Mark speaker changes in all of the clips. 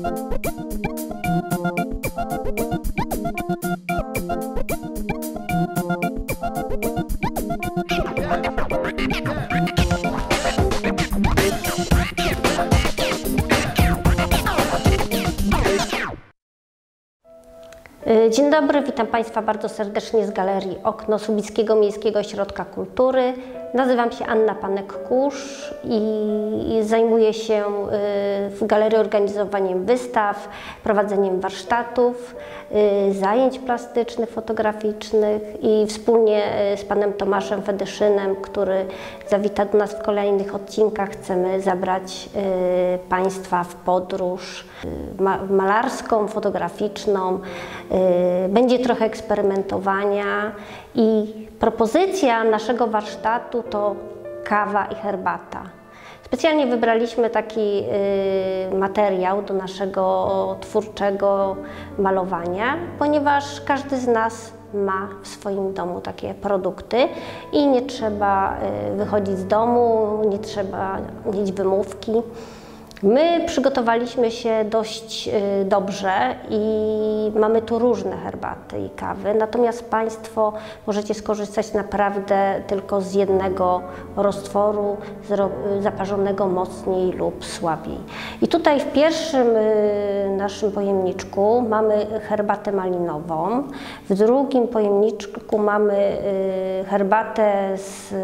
Speaker 1: Dzień dobry, witam Państwa bardzo serdecznie z Galerii Okno Słubickiego Miejskiego Ośrodka Kultury. Nazywam się Anna Panek-Kusz i zajmuję się w galerii organizowaniem wystaw, prowadzeniem warsztatów, zajęć plastycznych, fotograficznych i wspólnie z panem Tomaszem Fedyszynem, który zawita do nas w kolejnych odcinkach, chcemy zabrać Państwa w podróż malarską, fotograficzną. Będzie trochę eksperymentowania i propozycja naszego warsztatu to kawa i herbata. Specjalnie wybraliśmy taki materiał do naszego twórczego malowania, ponieważ każdy z nas ma w swoim domu takie produkty i nie trzeba wychodzić z domu, nie trzeba mieć wymówki. My przygotowaliśmy się dość dobrze i mamy tu różne herbaty i kawy, natomiast Państwo możecie skorzystać naprawdę tylko z jednego roztworu zaparzonego mocniej lub słabiej. I tutaj w pierwszym naszym pojemniczku mamy herbatę malinową, w drugim pojemniczku mamy herbatę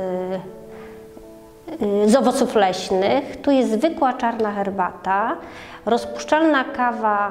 Speaker 1: z owoców leśnych. Tu jest zwykła czarna herbata, rozpuszczalna kawa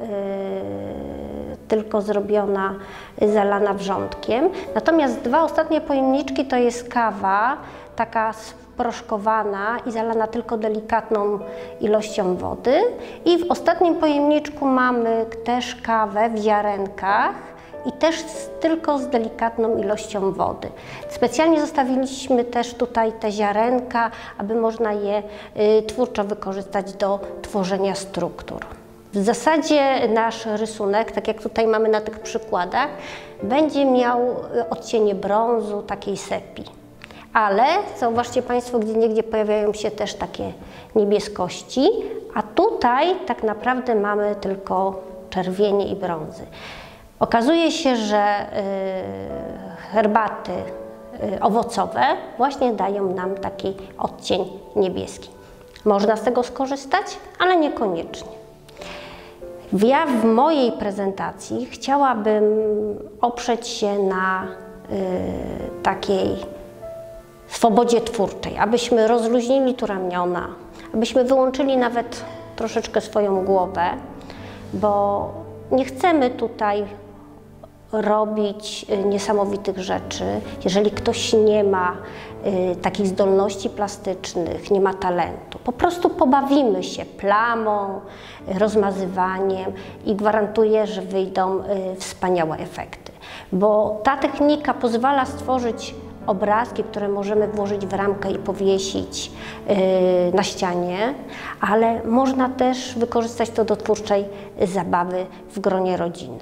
Speaker 1: tylko zrobiona, zalana wrzątkiem. Natomiast dwa ostatnie pojemniczki to jest kawa taka sproszkowana i zalana tylko delikatną ilością wody. I w ostatnim pojemniczku mamy też kawę w ziarenkach i też tylko z delikatną ilością wody. Specjalnie zostawiliśmy też tutaj te ziarenka, aby można je twórczo wykorzystać do tworzenia struktur. W zasadzie nasz rysunek, tak jak tutaj mamy na tych przykładach, będzie miał odcienie brązu, takiej sepii. Ale zauważcie Państwo, gdzieniegdzie pojawiają się też takie niebieskości, a tutaj tak naprawdę mamy tylko czerwienie i brązy. Okazuje się, że herbaty owocowe właśnie dają nam taki odcień niebieski. Można z tego skorzystać, ale niekoniecznie. Ja w mojej prezentacji chciałabym oprzeć się na takiej swobodzie twórczej, abyśmy rozluźnili tu ramiona, abyśmy wyłączyli nawet troszeczkę swoją głowę, bo nie chcemy tutaj robić niesamowitych rzeczy. Jeżeli ktoś nie ma takich zdolności plastycznych, nie ma talentu, po prostu pobawimy się plamą, rozmazywaniem i gwarantuję, że wyjdą wspaniałe efekty. Bo ta technika pozwala stworzyć obrazki, które możemy włożyć w ramkę i powiesić na ścianie, ale można też wykorzystać to do twórczej zabawy w gronie rodziny.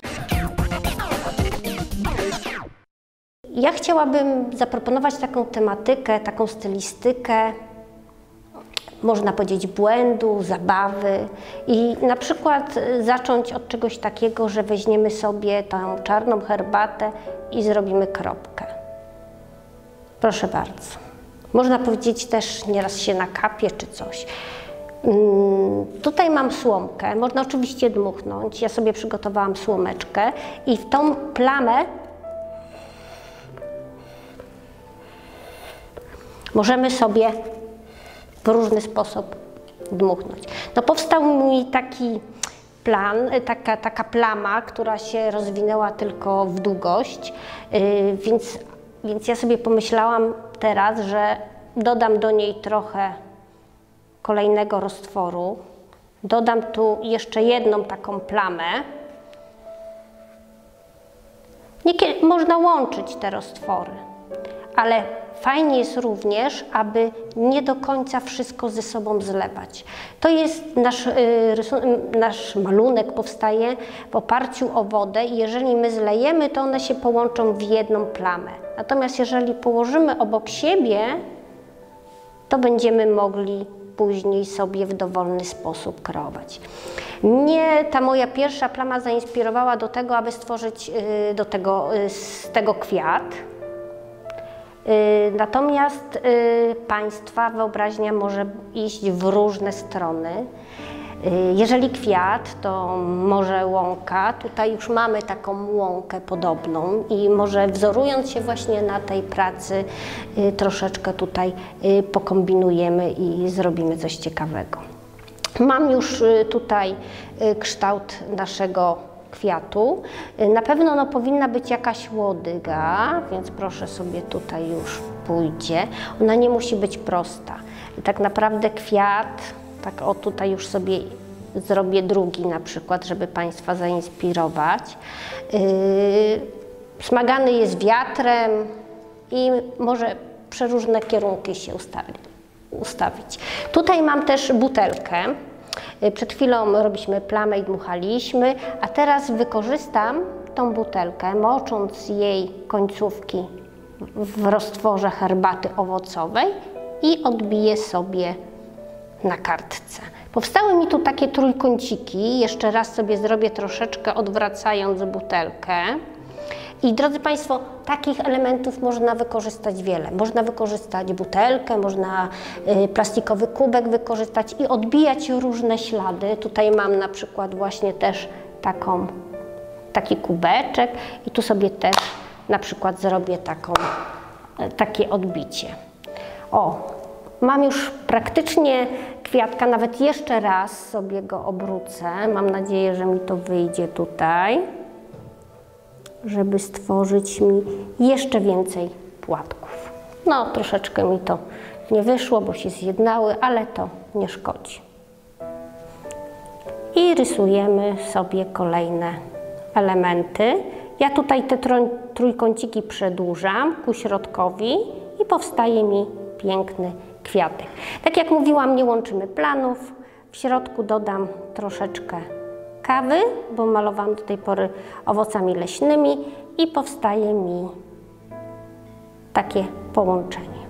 Speaker 1: Ja chciałabym zaproponować taką tematykę, taką stylistykę, można powiedzieć błędu, zabawy i na przykład zacząć od czegoś takiego, że weźmiemy sobie tą czarną herbatę i zrobimy kropkę. Proszę bardzo. Można powiedzieć też, nieraz się nakapie czy coś. Tutaj mam słomkę, można oczywiście dmuchnąć. Ja sobie przygotowałam słomeczkę i w tą plamę możemy sobie w różny sposób dmuchnąć. No powstał mi taki plan, taka plama, która się rozwinęła tylko w długość, więc ja sobie pomyślałam teraz, że dodam do niej trochę kolejnego roztworu, dodam tu jeszcze jedną taką plamę. Można łączyć te roztwory, ale fajnie jest również, aby nie do końca wszystko ze sobą zlewać. To jest nasz malunek powstaje w oparciu o wodę i jeżeli my zlejemy, to one się połączą w jedną plamę. Natomiast jeżeli położymy obok siebie, to będziemy mogli później sobie w dowolny sposób kreować. Mnie ta moja pierwsza plama zainspirowała do tego, aby stworzyć z tego kwiat. Natomiast Państwa wyobraźnia może iść w różne strony. Jeżeli kwiat, to może łąka. Tutaj już mamy taką łąkę podobną i może wzorując się właśnie na tej pracy troszeczkę tutaj pokombinujemy i zrobimy coś ciekawego. Mam już tutaj kształt naszego kwiatu. Na pewno powinna być jakaś łodyga, więc proszę sobie tutaj już pójdzie. Ona nie musi być prosta. I tak naprawdę kwiat, tak o tutaj już sobie zrobię drugi na przykład, żeby Państwa zainspirować. Smagany jest wiatrem i może przeróżne kierunki się ustawić. Tutaj mam też butelkę. Przed chwilą robiliśmy plamę i dmuchaliśmy, a teraz wykorzystam tą butelkę, mocząc jej końcówki w roztworze herbaty owocowej i odbiję sobie na kartce. Powstały mi tu takie trójkąciki, jeszcze raz sobie zrobię troszeczkę odwracając butelkę. I drodzy Państwo, takich elementów można wykorzystać wiele. Można wykorzystać butelkę, można plastikowy kubek wykorzystać i odbijać różne ślady. Tutaj mam na przykład właśnie też taki kubeczek i tu sobie też na przykład zrobię takie odbicie. O, mam już praktycznie kwiatka, nawet jeszcze raz sobie go obrócę. Mam nadzieję, że mi to wyjdzie tutaj, żeby stworzyć mi jeszcze więcej płatków. No, troszeczkę mi to nie wyszło, bo się zjednały, ale to nie szkodzi. I rysujemy sobie kolejne elementy. Ja tutaj te trójkąciki przedłużam ku środkowi i powstaje mi piękny kwiatek. Tak jak mówiłam, nie łączymy planów. W środku dodam troszeczkę kawy, bo malowałam do tej pory owocami leśnymi i powstaje mi takie połączenie.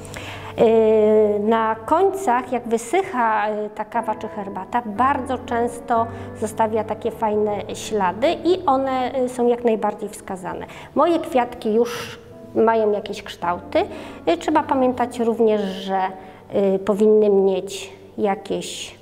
Speaker 1: Na końcach, jak wysycha ta kawa czy herbata, bardzo często zostawia takie fajne ślady i one są jak najbardziej wskazane. Moje kwiatki już mają jakieś kształty. Trzeba pamiętać również, że powinny mieć jakieś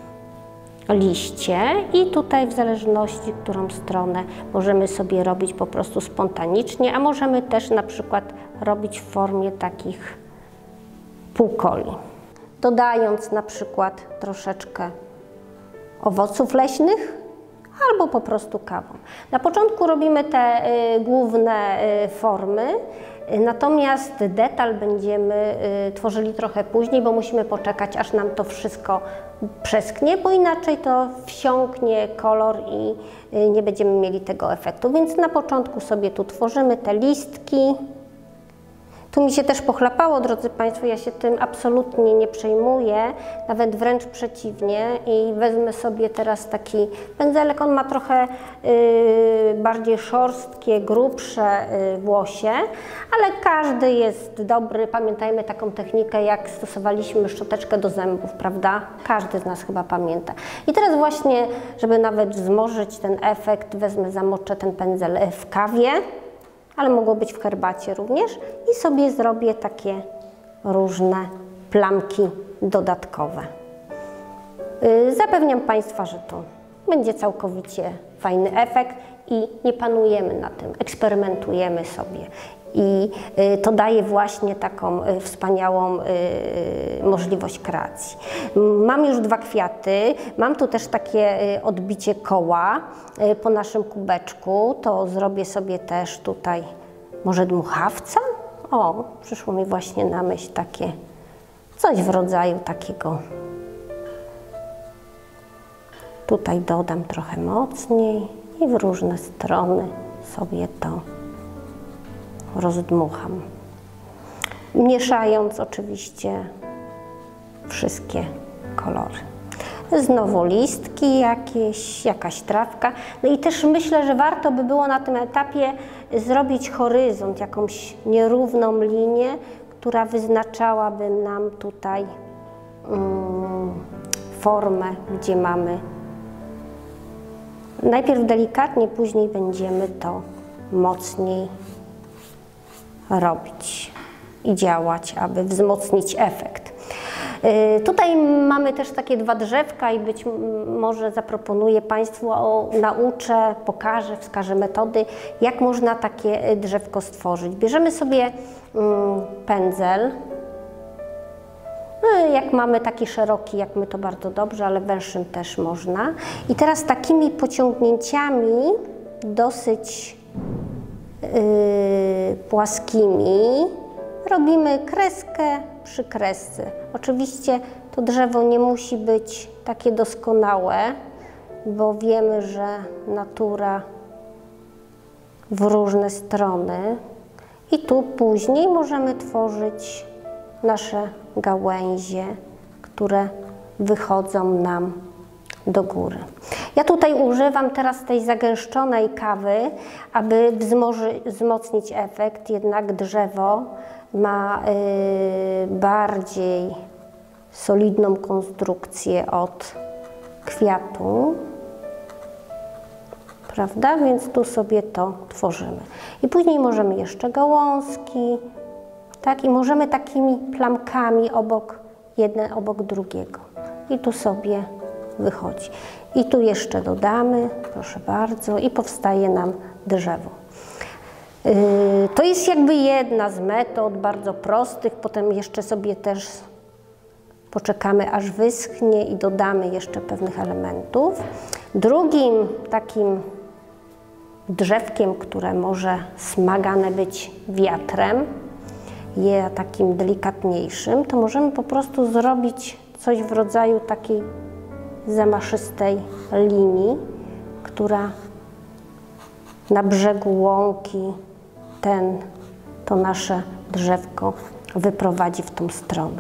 Speaker 1: liście i tutaj w zależności, którą stronę możemy sobie robić po prostu spontanicznie, a możemy też na przykład robić w formie takich półkoli. Dodając na przykład troszeczkę owoców leśnych albo po prostu kawą. Na początku robimy te główne formy, natomiast detal będziemy tworzyli trochę później, bo musimy poczekać, aż nam to wszystko przesknie, bo inaczej to wsiąknie kolor i nie będziemy mieli tego efektu. Więc na początku sobie tu tworzymy te listki. Tu mi się też pochlapało, drodzy Państwo, ja się tym absolutnie nie przejmuję, nawet wręcz przeciwnie i wezmę sobie teraz taki pędzelek, on ma trochę bardziej szorstkie, grubsze włosie, ale każdy jest dobry. Pamiętajmy taką technikę, jak stosowaliśmy szczoteczkę do zębów, prawda? Każdy z nas chyba pamięta. I teraz właśnie, żeby nawet wzmożyć ten efekt, zamoczę ten pędzel w kawie, ale mogło być w herbacie również i sobie zrobię takie różne plamki dodatkowe. Zapewniam Państwa, że to będzie całkowicie fajny efekt i nie panujemy na tym, eksperymentujemy sobie. I to daje właśnie taką wspaniałą możliwość kreacji. Mam już dwa kwiaty, mam tu też takie odbicie koła po naszym kubeczku, to zrobię sobie też tutaj może dmuchawca? O, przyszło mi właśnie na myśl takie coś w rodzaju takiego. Tutaj dodam trochę mocniej i w różne strony sobie to rozdmucham. Mieszając oczywiście wszystkie kolory. Znowu listki jakieś, jakaś trawka. No i też myślę, że warto by było na tym etapie zrobić horyzont, jakąś nierówną linię, która wyznaczałaby nam tutaj formę, gdzie mamy najpierw delikatnie, później będziemy to mocniej robić i działać, aby wzmocnić efekt. Tutaj mamy też takie 2 drzewka i być może zaproponuję Państwu, nauczę, pokażę, wskażę metody, jak można takie drzewko stworzyć. Bierzemy sobie pędzel. Jak mamy taki szeroki, jak my, to bardzo dobrze, ale węższym też można. I teraz takimi pociągnięciami dosyć płaskimi robimy kreskę przy kresce. Oczywiście to drzewo nie musi być takie doskonałe, bo wiemy, że natura w różne strony i tu później możemy tworzyć nasze gałęzie, które wychodzą nam do góry. Ja tutaj używam teraz tej zagęszczonej kawy, aby wzmocnić efekt, jednak drzewo ma bardziej solidną konstrukcję od kwiatu, prawda? Więc tu sobie to tworzymy. I później możemy jeszcze gałązki, tak? I możemy takimi plamkami jeden obok drugiego. I tu sobie wychodzi. I tu jeszcze dodamy, proszę bardzo, i powstaje nam drzewo. To jest jakby jedna z metod, bardzo prostych. Potem jeszcze sobie też poczekamy, aż wyschnie i dodamy jeszcze pewnych elementów. Drugim takim drzewkiem, które może smagane być wiatrem, takim delikatniejszym, to możemy po prostu zrobić coś w rodzaju takiej zamaszystej linii, która na brzegu łąki to nasze drzewko wyprowadzi w tą stronę.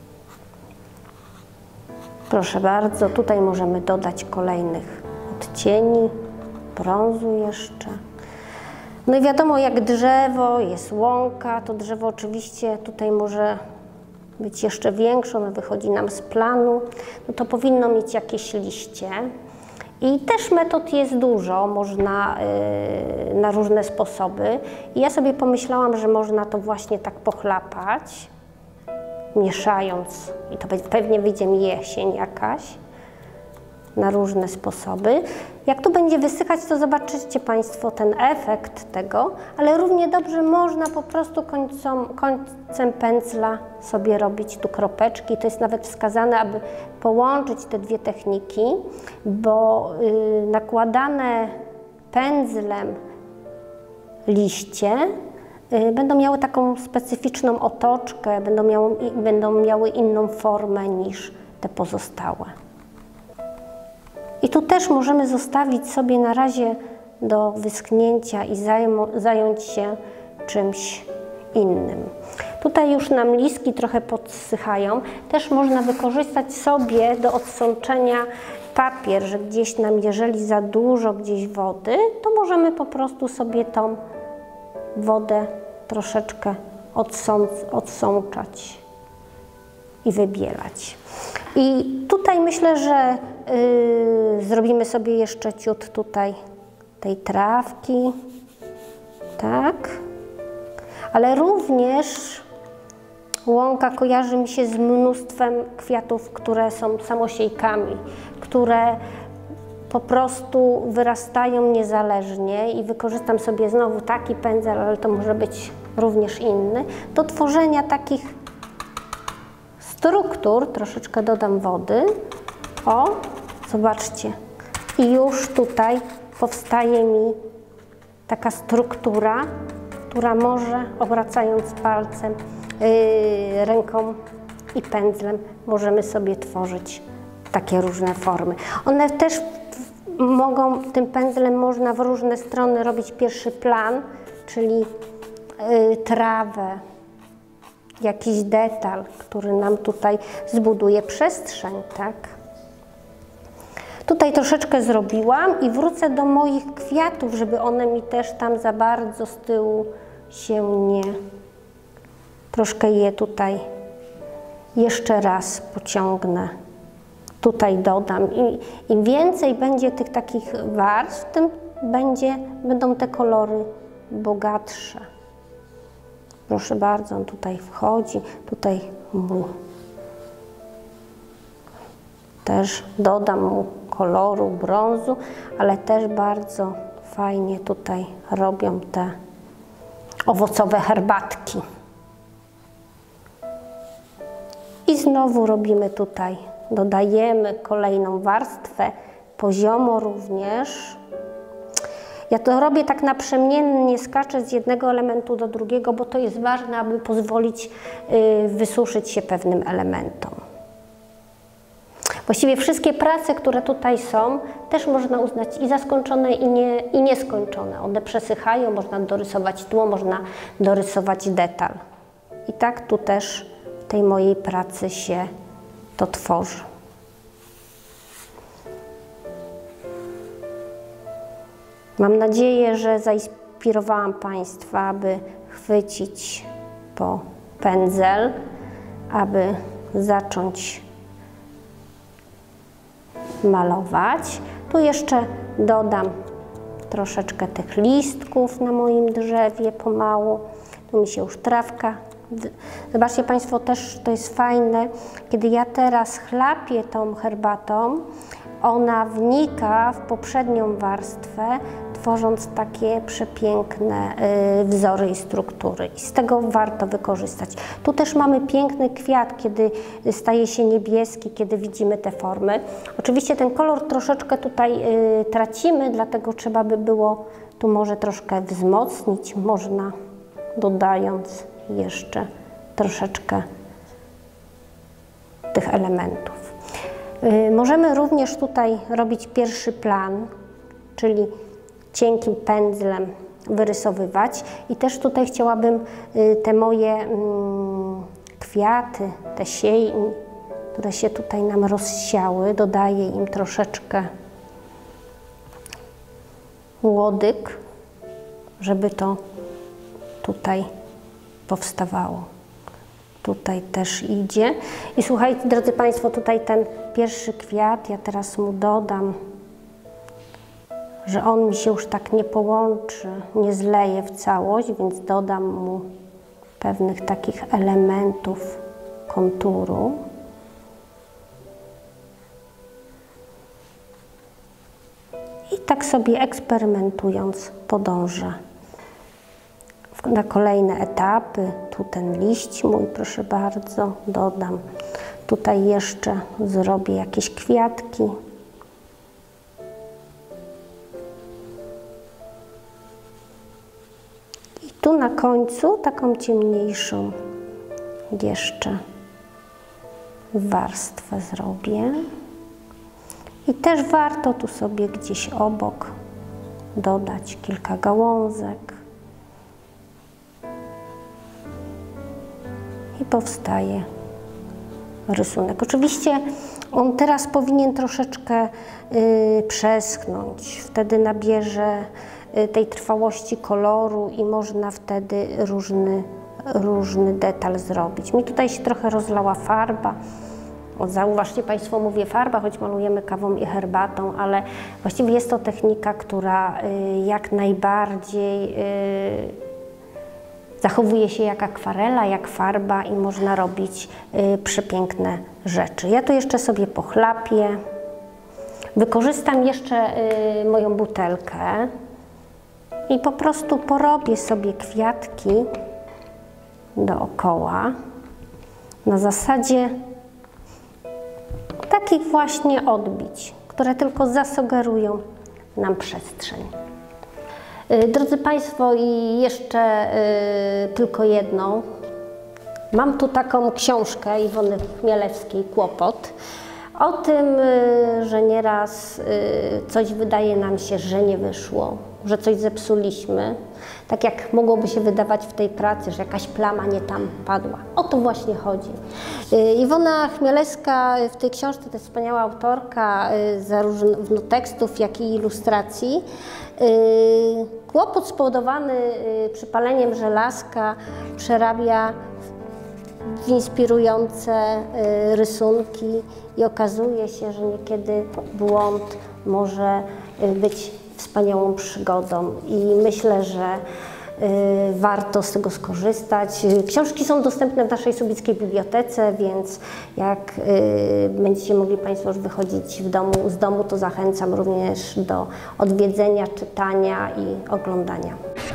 Speaker 1: Proszę bardzo, tutaj możemy dodać kolejnych odcieni, brązu jeszcze. No i wiadomo, jak drzewo, jest łąka, to drzewo oczywiście tutaj może być jeszcze większe, ono wychodzi nam z planu, no to powinno mieć jakieś liście. I też metod jest dużo, można na różne sposoby. I ja sobie pomyślałam, że można to właśnie tak pochlapać, mieszając, i to pewnie wyjdzie mi jesień jakaś, na różne sposoby. Jak tu będzie wysychać, to zobaczycie Państwo ten efekt tego, ale równie dobrze można po prostu końcem pędzla sobie robić tu kropeczki. To jest nawet wskazane, aby połączyć te 2 techniki, bo nakładane pędzlem liście będą miały taką specyficzną otoczkę, będą miały inną formę niż te pozostałe. I tu też możemy zostawić sobie na razie do wyschnięcia i zająć się czymś innym. Tutaj już nam listki trochę podsychają. Też można wykorzystać sobie do odsączenia papier, że gdzieś nam, jeżeli za dużo gdzieś wody, to możemy po prostu sobie tą wodę troszeczkę odsączać i wybielać. I tutaj myślę, że zrobimy sobie jeszcze ciut tutaj tej trawki, tak? Ale również łąka kojarzy mi się z mnóstwem kwiatów, które są samosiejkami, które po prostu wyrastają niezależnie i wykorzystam sobie znowu taki pędzel, ale to może być również inny, do tworzenia takich struktur. Troszeczkę dodam wody. O, zobaczcie. I już tutaj powstaje mi taka struktura, która może, obracając palcem, ręką i pędzlem, możemy sobie tworzyć takie różne formy. One też mogą, tym pędzlem można w różne strony robić pierwszy plan, czyli trawę, jakiś detal, który nam tutaj zbuduje przestrzeń, tak? Tutaj troszeczkę zrobiłam i wrócę do moich kwiatów, żeby one mi też tam za bardzo z tyłu się nie... Troszkę je tutaj jeszcze raz pociągnę tutaj dodam. I im więcej będzie tych takich warstw, tym będą te kolory bogatsze. Proszę bardzo, on tutaj wchodzi, tutaj mu też dodam mu koloru brązu, ale też bardzo fajnie tutaj robią te owocowe herbatki. I znowu robimy tutaj, dodajemy kolejną warstwę, poziomo również. Ja to robię tak naprzemiennie, skaczę z jednego elementu do drugiego, bo to jest ważne, aby pozwolić wysuszyć się pewnym elementom. Właściwie wszystkie prace, które tutaj są, też można uznać i za skończone, i nieskończone. One przesychają, można dorysować tło, można dorysować detal. I tak tu też w tej mojej pracy się to tworzy. Mam nadzieję, że zainspirowałam Państwa, aby chwycić po pędzel, aby zacząć malować. Tu jeszcze dodam troszeczkę tych listków na moim drzewie pomału. Tu mi się już trawka. Zobaczcie Państwo, też to jest fajne, kiedy ja teraz chlapię tą herbatą, ona wnika w poprzednią warstwę, tworząc takie przepiękne wzory i struktury. I z tego warto wykorzystać. Tu też mamy piękny kwiat, kiedy staje się niebieski, kiedy widzimy te formy. Oczywiście ten kolor troszeczkę tutaj tracimy, dlatego trzeba by było tu może troszkę wzmocnić, można dodając jeszcze troszeczkę tych elementów. Możemy również tutaj robić pierwszy plan, czyli cienkim pędzlem wyrysowywać. I też tutaj chciałabym te moje kwiaty, te sień, które się tutaj nam rozsiały, dodaję im troszeczkę łodyg, żeby to tutaj powstawało. Tutaj też idzie. I słuchajcie, drodzy Państwo, tutaj ten pierwszy kwiat, ja teraz mu dodam, że on mi się już tak nie połączy, nie zleje w całość, więc dodam mu pewnych takich elementów konturu. I tak sobie eksperymentując podążę na kolejne etapy. Tu ten liść mój, proszę bardzo, dodam. Tutaj jeszcze zrobię jakieś kwiatki. I tu na końcu taką ciemniejszą jeszcze warstwę zrobię. I też warto tu sobie gdzieś obok dodać kilka gałązek. I powstaje rysunek. Oczywiście on teraz powinien troszeczkę przeschnąć, wtedy nabierze tej trwałości koloru i można wtedy różny detal zrobić. Mi tutaj się trochę rozlała farba. Zauważcie Państwo, mówię farba, choć malujemy kawą i herbatą, ale właściwie jest to technika, która jak najbardziej zachowuje się jak akwarela, jak farba i można robić przepiękne rzeczy. Ja tu jeszcze sobie pochlapię. Wykorzystam jeszcze moją butelkę i po prostu porobię sobie kwiatki dookoła na zasadzie takich właśnie odbić, które tylko zasugerują nam przestrzeń. Drodzy Państwo, i jeszcze tylko jedną. Mam tu taką książkę Iwony Chmielewskiej „Kłopot”. O tym, że nieraz coś wydaje nam się, że nie wyszło, że coś zepsuliśmy. Tak jak mogłoby się wydawać w tej pracy, że jakaś plama nie tam padła. O to właśnie chodzi. Iwona Chmielewska w tej książce to jest wspaniała autorka zarówno tekstów, jak i ilustracji. Kłopot spowodowany przypaleniem żelazka przerabia w inspirujące rysunki i okazuje się, że niekiedy błąd może być wspaniałą przygodą i myślę, że warto z tego skorzystać. Książki są dostępne w naszej Słubickiej Bibliotece, więc jak będziecie mogli Państwo już wychodzić z domu, to zachęcam również do odwiedzenia, czytania i oglądania.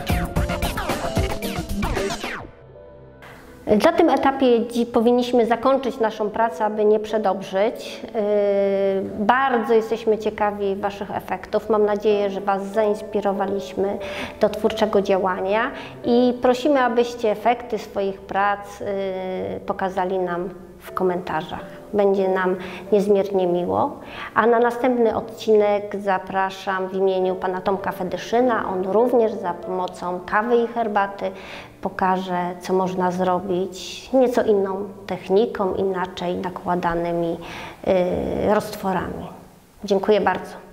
Speaker 1: Na tym etapie powinniśmy zakończyć naszą pracę, aby nie przedobrzyć. Bardzo jesteśmy ciekawi Waszych efektów. Mam nadzieję, że Was zainspirowaliśmy do twórczego działania i prosimy, abyście efekty swoich prac pokazali nam w komentarzach. Będzie nam niezmiernie miło. A na następny odcinek zapraszam w imieniu pana Tomka Fedyszyna. On również za pomocą kawy i herbaty pokaże, co można zrobić nieco inną techniką, inaczej nakładanymi roztworami. Dziękuję bardzo.